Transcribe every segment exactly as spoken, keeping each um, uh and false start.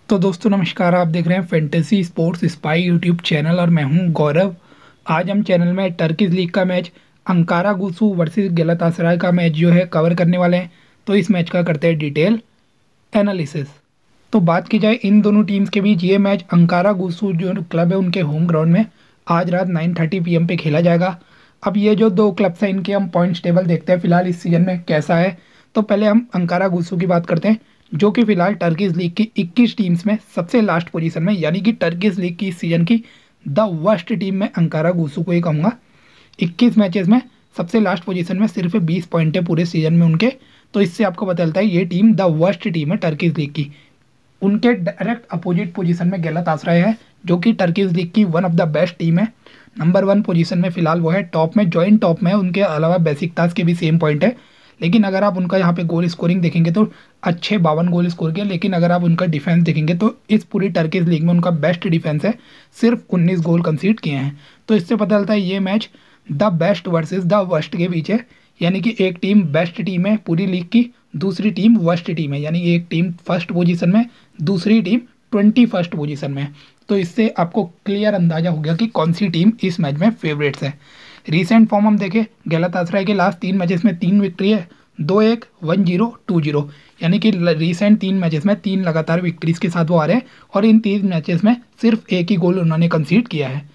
तो दोस्तों नमस्कार। आप देख रहे हैं fantasy sports spy YouTube channel और मैं हूं गौरव। आज हम चैनल में टर्किश लीग का match Ankara Gucu versus Galatasaray का मैच जो है कवर करने वाले हैं। तो इस मैच का करते हैं डिटेल एनालिसिस। तो बात की जाए इन दोनों टीम्स के बीच, ये मैच अंकारा गुसु जो क्लब है उनके होम ग्राउंड में आज रात नाइन थर्टी पी एम पे खेला जाएगा। अब ये जो दो क्लब्स हैं इनके हम पॉइंट्स टेबल देखते हैं फिलहाल इस सीजन में कैसा है। तो पहले हम अंकारा गुसु की बात करते हैं जो कि फिलहाल टर्किश लीग की इक्कीस टीम्स में सबसे लास्ट पोजीशन में, यानी कि टर्किश लीग की इस सीजन की द वर्स्ट टीम में अंकारा गुसु को ही कहूँगा। इक्कीस मैचेस में सबसे लास्ट पोजीशन में, सिर्फ बीस पॉइंट है पूरे सीजन में उनके। तो इससे आपको पता चलता है ये टीम द वर्स्ट टीम है टर्किश लीग की। उनके डायरेक्ट अपोजिट पोजीशन में गैलातासराय है जो कि टर्किश लीग की one of the best team है। नंबर वन पोजीशन में फिलहाल वो है, टॉप में जॉइंट टॉप में है। उनके अलावा बेसिकतास के भी सेम पॉइंट है। लेकिन अगर आप उनका यहाँ पे गोल स्कोरिंग देखेंगे तो अच्छे बावन गोल स्कोर किए। लेकिन अगर आप उनका डिफेंस देखेंगे तो इस पूरी टर्किश लीग में उनका बेस्ट डिफेंस है, सिर्फ उन्नीस गोल कंसीड किए हैं। तो इससे पता चलता है ये match the best versus the worst के बीच है, यानी कि एक टीम बेस्ट टीम है पूरी लीग की, दूसरी टीम वर्स्ट टीम है, यानी एक टीम फर्स्ट पोजीशन में, दूसरी टीम ट्वेंटी फर्स्ट पोजीशन में। तो इससे आपको क्लियर अंदाजा हो गया कि कौन सी टीम इस मैच में फेवरेट्स है। रीसेंट फॉर्म हम देखें, गैलातासराय के लास्ट तीन मैचेस में तीन विक्ट्री है, दो एक, वन जीरो, टू जीरो, यानी कि रीसेंट तीन मैचेस में तीन लगातार विक्ट्रीज के साथ वो आ रहे हैं और इन तीन मैचेस में सिर्फ एक ही गोल उन्होंने कंसीड किया है।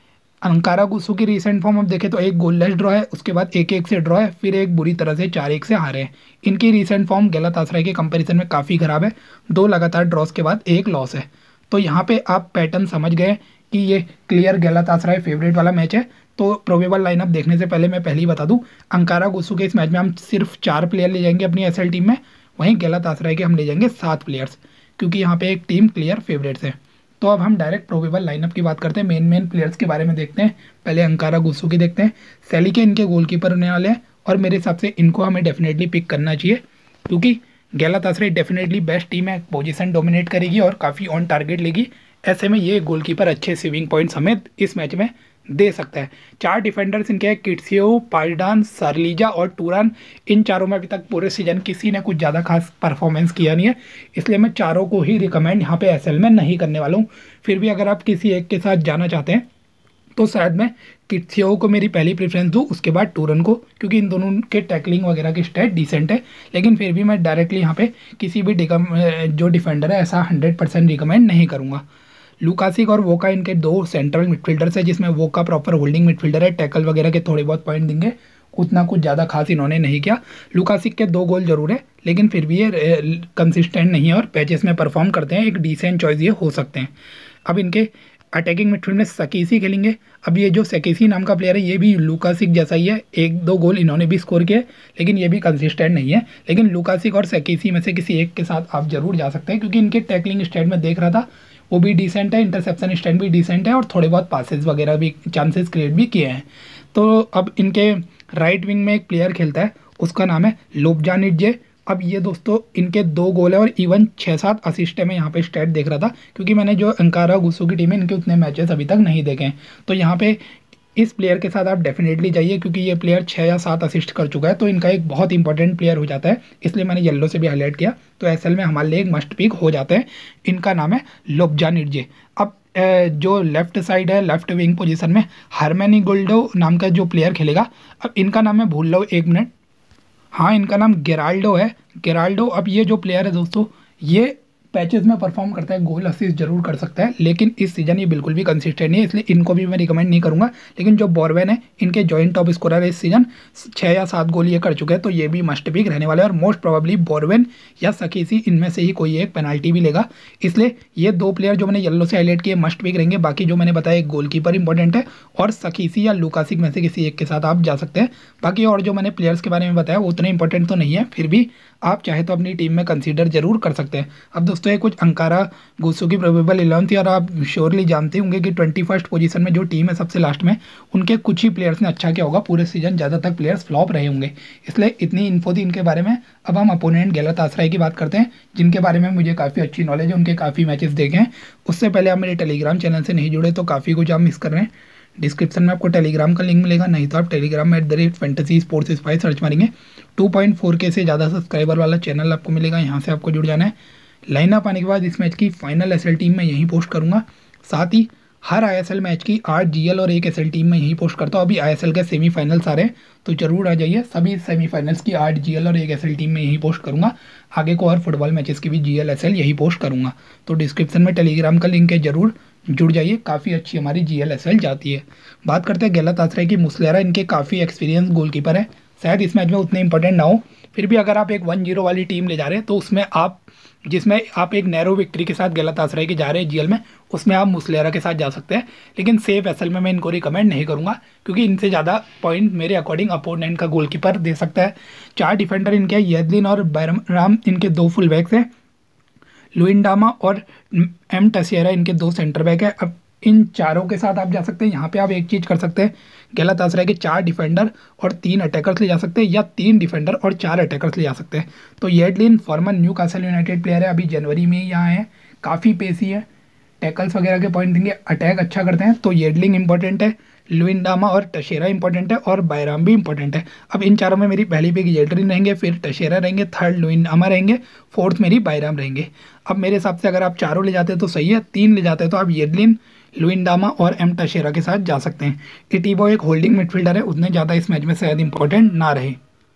अंकारा गुसु की रीसेंट फॉर्म हम देखें तो एक गोललेस ड्रॉ है, उसके बाद एक एक से ड्रॉ है, फिर एक बुरी तरह से चार एक से हारे हैं। इनकी रीसेंट फॉर्म गैलातासराय के कंपैरिजन में काफ़ी खराब है, दो लगातार ड्रॉस के बाद एक लॉस है। तो यहाँ पे आप पैटर्न समझ गए कि ये क्लियर गैलातासराय फेवरेट वाला मैच है। तो प्रोबेबल लाइनअप देखने से पहले मैं पहले ही बता दूं, अंकारा गुसु के इस मैच में हम सिर्फ चार प्लेयर ले जाएंगे अपनी एसएल टीम में, वहीं गैलातासराय के हम ले जाएंगे सात प्लेयर्स, क्योंकि यहाँ पे एक टीम क्लियर फेवरेट्स है। तो अब हम डायरेक्ट प्रोबेबल लाइनअप की बात करते हैं, मेन मेन प्लेयर्स के बारे में देखते हैं। पहले अंकारा गुसु की देखते हैं। सैलिके इनके गोलकीपर होने वाले हैं और मेरे हिसाब से इनको हमें डेफिनेटली पिक करना चाहिए, क्योंकि गैलातासराय डेफिनेटली बेस्ट टीम है, पोजीशन डोमिनेट करेगी और काफ़ी ऑन टारगेट लेगी। ऐसे में ये गोलकीपर अच्छे सेविंग पॉइंट समेत इस मैच में दे सकता है। चार डिफेंडर्स इनके हैं, किट्सियो, पाल्डान, सरलीजा और टूरान। इन चारों में अभी तक पूरे सीजन किसी ने कुछ ज़्यादा खास परफॉर्मेंस किया नहीं है, इसलिए मैं चारों को ही रिकमेंड यहाँ पे एसएल में नहीं करने वाला हूँ। फिर भी अगर आप किसी एक के साथ जाना चाहते हैं तो शायद मैं किट्सियो को मेरी पहली प्रेफरेंस दूँ, उसके बाद टूरन को, क्योंकि इन दोनों के टैकलिंग वगैरह की स्टेट डिसेंट है। लेकिन फिर भी मैं डायरेक्टली यहाँ पे किसी भी जो डिफेंडर है ऐसा हंड्रेड परसेंट रिकमेंड नहीं करूँगा। लुकासिक और वोका इनके दो सेंट्रल मिडफील्डर्स है, जिसमें वोका प्रॉपर होल्डिंग मिडफील्डर है, टैकल वगैरह के थोड़े बहुत पॉइंट देंगे, उतना कुछ ज़्यादा खास इन्होंने नहीं किया। लुकासिक के दो गोल जरूर है, लेकिन फिर भी ये कंसिस्टेंट नहीं है और पैचेस में परफॉर्म करते हैं, एक डिसेंट चॉइस ये हो सकते हैं। अब इनके अटैकिंग मिडफील्ड में सकीसी खेलेंगे। अब ये जो सकीसी नाम का प्लेयर है ये भी लुकासिक जैसा ही है, एक दो गोल इन्होंने भी स्कोर किए, लेकिन ये भी कंसिस्टेंट नहीं है। लेकिन लुकासिक और सकीसी में से किसी एक के साथ आप जरूर जा सकते हैं, क्योंकि इनके टैकलिंग स्टैट में देख रहा था वो भी डिसेंट है, इंटरसेप्शन स्टैंड भी डिसेंट है और थोड़े बहुत पासेस वगैरह भी चांसेस क्रिएट भी किए हैं। तो अब इनके राइट विंग में एक प्लेयर खेलता है, उसका नाम है लोब्जानिडजे। अब ये दोस्तों इनके दो गोल है और इवन छः सात असिस्ट है। मैं यहाँ पे स्टैट देख रहा था, क्योंकि मैंने जो अंकारा गुसु की टीम है इनके उतने मैचेस अभी तक नहीं देखे हैं। तो यहाँ पे इस प्लेयर के साथ आप डेफिनेटली जाइए, क्योंकि ये प्लेयर छः या सात असिस्ट कर चुका है, तो इनका एक बहुत इंपॉर्टेंट प्लेयर हो जाता है, इसलिए मैंने येलो से भी हाईलाइट किया। तो एसएल में हमारे लिए एक मस्ट पिक हो जाते हैं। इनका नाम है लोब्जानिडजे। अब जो लेफ्ट साइड है, लेफ्ट विंग पोजीशन में हरमैनी गोल्डो नाम का जो प्लेयर खेलेगा। अब इनका नाम मैं भूल लो एक मिनट, हाँ इनका नाम गेराल्डो है, गेराल्डो। अब ये जो प्लेयर है दोस्तों ये पैचेस में परफॉर्म करता है, गोल असिस्ट जरूर कर सकता है, लेकिन इस सीजन ये बिल्कुल भी कंसिस्टेंट नहीं है, इसलिए इनको भी मैं रिकमेंड नहीं करूंगा। लेकिन जो बोरवेन है इनके जॉइंट टॉप स्कोरर है इस सीजन, छः या सात गोल ये कर चुके हैं, तो ये भी मस्ट पिक रहने वाले हैं और मोस्ट प्रोबेबली बोरवेन या सकीसी इनमें से ही कोई एक पेनाल्टी भी लेगा। इसलिए ये दो प्लेयर जो मैंने येलो से हाईलाइट किए मस्ट पिक रहेंगे। बाकी जो मैंने बताया एक गोलकीपर इंपॉर्टेंट है और सकीसी या लुकासिक में से किसी एक के साथ आप जा सकते हैं। बाकी और जो मैंने प्लेयर्स के बारे में बताया वो उतने इंपॉर्टेंट तो नहीं है, फिर भी आप चाहे तो अपनी टीम में कंसीडर जरूर कर सकते हैं। अब दोस्तों ये कुछ अंकारा गुसु की प्रोबेबल इलेवन थी और आप श्योरली जानते होंगे कि ट्वेंटी फर्स्ट पोजीशन में जो टीम है सबसे लास्ट में, उनके कुछ ही प्लेयर्स ने अच्छा किया होगा, पूरे सीजन ज़्यादातर प्लेयर्स फ्लॉप रहे होंगे, इसलिए इतनी इन्फो थी इनके बारे में। अब हम अपोनेंट गैलातासराय की बात करते हैं, जिनके बारे में मुझे काफ़ी अच्छी नॉलेज है, उनके काफ़ी मैचेस देखे हैं। उससे पहले आप मेरे टेलीग्राम चैनल से नहीं जुड़े तो काफ़ी कुछ आप मिस कर रहे हैं। डिस्क्रिप्शन में आपको टेलीग्राम का लिंक मिलेगा, नहीं तो आप टेलीग्राम में at the rate fantasy sports spy search मारेंगे। टू पॉइंट फोर के से ज़्यादा सब्सक्राइबर वाला चैनल आपको मिलेगा, यहाँ से आपको जुड़ जाना है। लाइनअप आने के बाद इस मैच की फाइनल एसएल टीम मैं यहीं पोस्ट करूँगा। साथ ही हर आईएसएल मैच की आठ जीएल और एक एसएल टीम में यहीं पोस्ट करता हूँ। अभी आईएसएल के सेमीफाइनल्स आ रहे हैं तो जरूर आ जाइए। सभी सेमीफाइनल्स की आठ जीएल और एक एसएल टीम में यहीं पोस्ट करूँगा। आगे को और फुटबॉल मैचेस की भी जीएल एसएल यही पोस्ट करूँगा। तो डिस्क्रिप्शन में टेलीग्राम का लिंक है, जरूर जुड़ जाइए। काफ़ी अच्छी हमारी जीएल एसएल जाती है। बात करते हैं गैलातासराय की। मुस्लेरा इनके काफ़ी एक्सपीरियंस गोलकीपर है, शायद इस मैच में उतने इंपॉर्टेंट ना हो, फिर भी अगर आप एक वन जीरो वाली टीम ले जा रहे हैं तो उसमें आप जिसमें आप एक नैरो विक्ट्री के साथ गैलातासराय के जा रहे हैं जीएल में, उसमें आप मुस्लेरा के साथ जा सकते हैं। लेकिन सेफ एसएल में मैं इनको रिकमेंड नहीं करूंगा क्योंकि इनसे ज़्यादा पॉइंट मेरे अकॉर्डिंग अपोनेंट का गोलकीपर दे सकता है। चार डिफेंडर इनके येदलिन और बैरम इनके दो फुल बैक्स हैं। लुइंडामा और एम टसिएरा इनके दो सेंटर बैक है। अब इन चारों के साथ आप जा सकते हैं। यहाँ पे आप एक चीज़ कर सकते हैं, गैलातासराय के चार डिफेंडर और तीन अटैकर्स ले जा सकते हैं या तीन डिफेंडर और चार अटैकर्स ले जा सकते हैं। तो Yedlin former Newcastle United player है, अभी जनवरी में ही यहाँ है, काफ़ी पेसी है, टैकल्स वगैरह के पॉइंट देंगे, अटैक अच्छा करते हैं। तो येडलिंग इंपॉर्टेंट है, लुइंडामा और टशेरा इंपॉर्टेंट है और बैराम भी इंपॉर्टेंट है। अब इन चारों में मेरी पहली पिक येडलिन रहेंगे, फिर टशेरा रहेंगे, थर्ड लुइंडामा रहेंगे, फोर्थ मेरी बैराम रहेंगे। अब मेरे हिसाब से अगर आप चारों ले जाते हैं तो सही है, तीन ले जाते हैं तो आप येडलिन, लुइंडामा और एम टशेरा के साथ जा सकते हैं। इटीबो एक होल्डिंग मिडफील्डर है, उतने ज़्यादा इस मैच में शायद इंपॉर्टेंट ना रहे।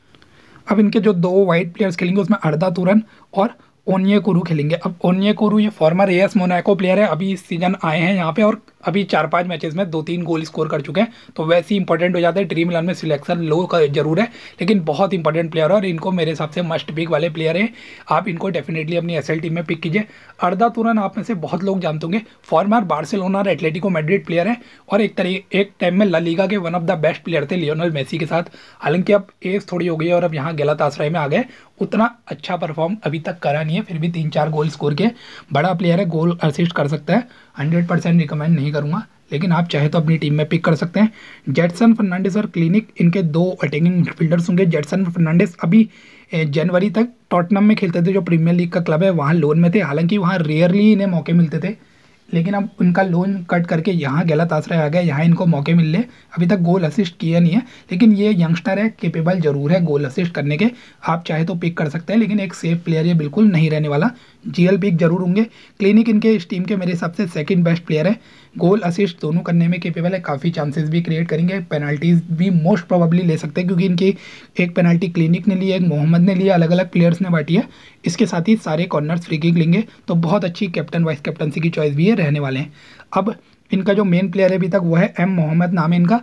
अब इनके जो दो वाइट प्लेयर्स खेलेंगे उसमें अर्दा तुरन और ओन्येकुरु खेलेंगे। अब ओन्येकुरु ये फॉर्मर एएस मोनाको प्लेयर है, अभी इस सीजन आए हैं यहाँ पे और अभी चार पांच मैचेस में दो तीन गोल स्कोर कर चुके हैं, तो वैसे ही इंपॉर्टेंट हो जाता है। ड्रीम इलेवन में सिलेक्शन लो का जरूर है लेकिन बहुत इंपॉर्टेंट प्लेयर है और इनको मेरे हिसाब से मस्ट पिक वाले प्लेयर हैं। आप इनको डेफिनेटली अपनी एसएल टीम में पिक कीजिए। अर्दा तुरन आप में से बहुत लोग जानते होंगे, फॉर्मर बार्सिलोना और एटलेटिको मैड्रिड प्लेयर है और एक तरीके एक टाइम में ला लीगा के one of the best player थे लियोनेल मेसी के साथ। हालांकि अब एज थोड़ी हो गई है और अब यहाँ गैलातासराय में आ गए, उतना अच्छा परफॉर्म अभी तक करा नहीं है, फिर भी तीन चार गोल स्कोर के बड़ा प्लेयर है, गोल असिस्ट कर सकता है। हंड्रेड परसेंट रिकमेंड नहीं करूँगा लेकिन आप चाहे तो अपनी टीम में पिक कर सकते हैं। जेटसन फर्नांडिस और क्लिनिक इनके दो अटैकिंग मिडफील्डर्स होंगे। जेटसन फर्नांडिस अभी जनवरी तक टॉटनम में खेलते थे, जो प्रीमियर लीग का क्लब है, वहाँ लोन में थे। हालांकि वहाँ रेयरली इन्हें मौके मिलते थे लेकिन अब उनका लोन कट करके यहाँ गैलातासराय आ गया, यहाँ इनको मौके मिल ले। अभी तक गोल असिस्ट किया नहीं है लेकिन ये यंगस्टर है, केपेबल जरूर है गोल असिस्ट करने के। आप चाहे तो पिक कर सकते हैं लेकिन एक सेफ प्लेयर ये बिल्कुल नहीं रहने वाला, जीएल पिक जरूर होंगे। क्लिनिक इनके इस टीम के मेरे हिसाब से सेकंड बेस्ट प्लेयर है, गोल असिस्ट दोनों करने में केपेबल है, काफ़ी चांसेस भी क्रिएट करेंगे, पेनल्टीज भी मोस्ट प्रोबेबली ले सकते हैं क्योंकि इनकी एक पेनल्टी क्लिनिक ने ली है, एक मोहम्मद ने लिया, अलग अलग प्लेयर्स ने बांटी है। इसके साथ ही सारे कॉर्नर्स फ्री किक लेंगे, तो बहुत अच्छी कैप्टन वाइस कैप्टनसी की चॉइस भी ये रहने वाले हैं। अब इनका जो मेन प्लेयर है अभी तक वो है एम मोहम्मद, नाम है इनका,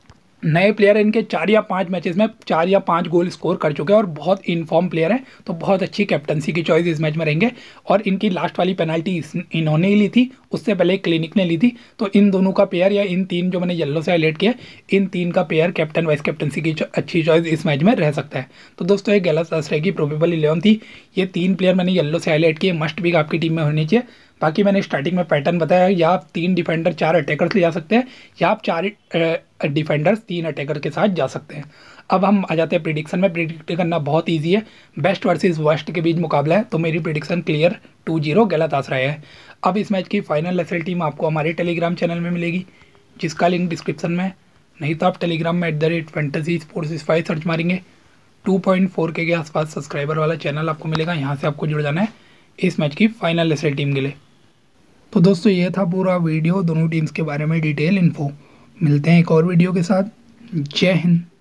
नए प्लेयर है, इनके चार या पांच मैचेस में चार या पांच गोल स्कोर कर चुके हैं और बहुत इनफॉर्म प्लेयर है, तो बहुत अच्छी कैप्टनसी की चॉइस इस मैच में रहेंगे। और इनकी लास्ट वाली पेनल्टी इन्होंने ही ली थी, उससे पहले क्लिनिक ने ली थी, तो इन दोनों का पेयर या इन तीन जो मैंने येलो से हाईलाइट किया, इन तीन का पेयर कैप्टन वाइस कैप्टनसी की अच्छी चॉइस इस मैच में रह सकता है। तो दोस्तों ये गैलातासराय की प्रोबेबल इलेवन थी, ये तीन प्लेयर मैंने येलो से हाईलाइट किए, मस्ट पिक आपकी टीम में होनी चाहिए। बाकी मैंने स्टार्टिंग में पैटर्न बताया, या आप तीन डिफेंडर चार अटैकर्स ले जा सकते हैं या आप चार डिफेंडर्स तीन अटैकर के साथ जा सकते हैं। अब हम आ जाते हैं प्रिडिक्शन में। प्रिडिक्ट करना बहुत इजी है, बेस्ट वर्सेस वर्स्ट के बीच मुकाबला है, तो मेरी prediction clear two zero Galatasaray है। अब इस मैच की फाइनल एसएल टीम आपको हमारे टेलीग्राम चैनल में मिलेगी, जिसका लिंक डिस्क्रिप्शन में, नहीं तो आप टेलीग्राम में at the rate fantasy sports spy search मारेंगे। टू पॉइंट फोर के के आसपास सब्सक्राइबर वाला चैनल आपको मिलेगा, यहाँ से आपको जुड़ जाना है इस मैच की फाइनल एसएल टीम के लिए। तो दोस्तों ये था पूरा वीडियो, दोनों टीम्स के बारे में डिटेल इन्फो। मिलते हैं एक और वीडियो के साथ। जय हिंद।